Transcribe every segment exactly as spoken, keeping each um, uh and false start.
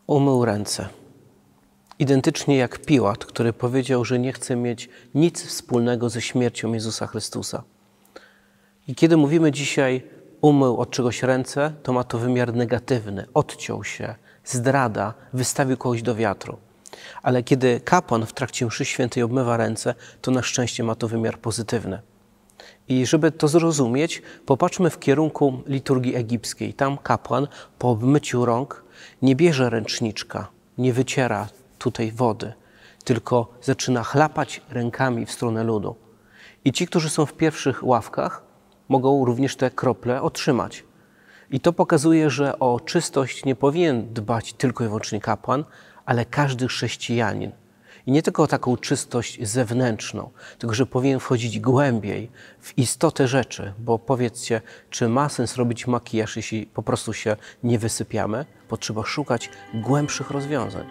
Umył ręce. Identycznie jak Piłat, który powiedział, że nie chce mieć nic wspólnego ze śmiercią Jezusa Chrystusa. I kiedy mówimy dzisiaj umył od czegoś ręce, to ma to wymiar negatywny. Odciął się, zdrada, wystawił kogoś do wiatru. Ale kiedy kapłan w trakcie mszy świętej obmywa ręce, to na szczęście ma to wymiar pozytywny. I żeby to zrozumieć, popatrzmy w kierunku liturgii egipskiej. Tam kapłan po obmyciu rąk nie bierze ręczniczka, nie wyciera tutaj wody, tylko zaczyna chlapać rękami w stronę ludu. I ci, którzy są w pierwszych ławkach, mogą również te krople otrzymać. I to pokazuje, że o czystość nie powinien dbać tylko i wyłącznie kapłan, ale każdy chrześcijanin. I nie tylko o taką czystość zewnętrzną, tylko że powinien wchodzić głębiej w istotę rzeczy, bo powiedzcie, czy ma sens robić makijaż, jeśli po prostu się nie wysypiamy? Potrzeba szukać głębszych rozwiązań.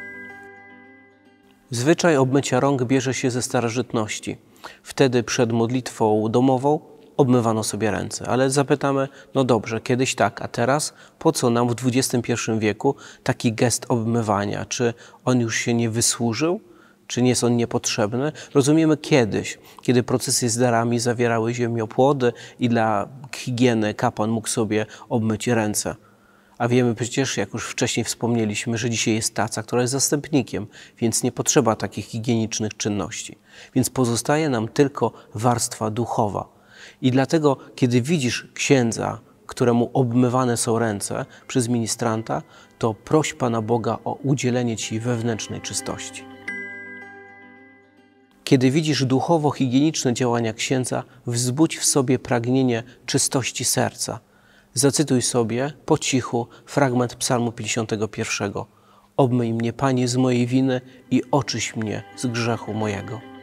Zwyczaj obmycia rąk bierze się ze starożytności. Wtedy przed modlitwą domową obmywano sobie ręce. Ale zapytamy, no dobrze, kiedyś tak, a teraz po co nam w dwudziestym pierwszym wieku taki gest obmywania? Czy on już się nie wysłużył? Czy nie jest on niepotrzebny? Rozumiemy kiedyś, kiedy procesje z darami zawierały ziemiopłody i dla higieny kapłan mógł sobie obmyć ręce. A wiemy przecież, jak już wcześniej wspomnieliśmy, że dzisiaj jest taca, która jest zastępnikiem, więc nie potrzeba takich higienicznych czynności. Więc pozostaje nam tylko warstwa duchowa. I dlatego, kiedy widzisz księdza, któremu obmywane są ręce przez ministranta, to proś Pana Boga o udzielenie Ci wewnętrznej czystości. Kiedy widzisz duchowo-higieniczne działania księdza, wzbudź w sobie pragnienie czystości serca. Zacytuj sobie po cichu fragment Psalmu pięćdziesiątego pierwszego. Obmyj mnie, Panie, z mojej winy i oczyś mnie z grzechu mojego.